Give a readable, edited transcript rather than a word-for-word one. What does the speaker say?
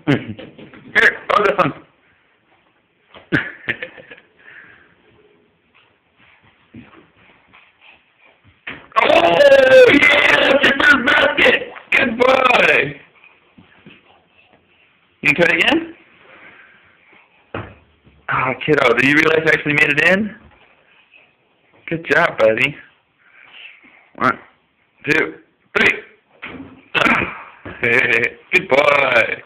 Here, oh, this one. Oh, yeah, that's your first basket. Good boy. You can try it again? Ah, kiddo, did you realize I actually made it in? Good job, buddy. 1, 2, 3. Good boy.